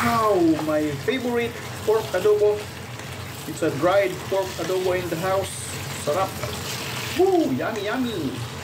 Wow, my favorite pork adobo. It's a dried pork adobo in the house. Sarap. Woo, yummy, yummy.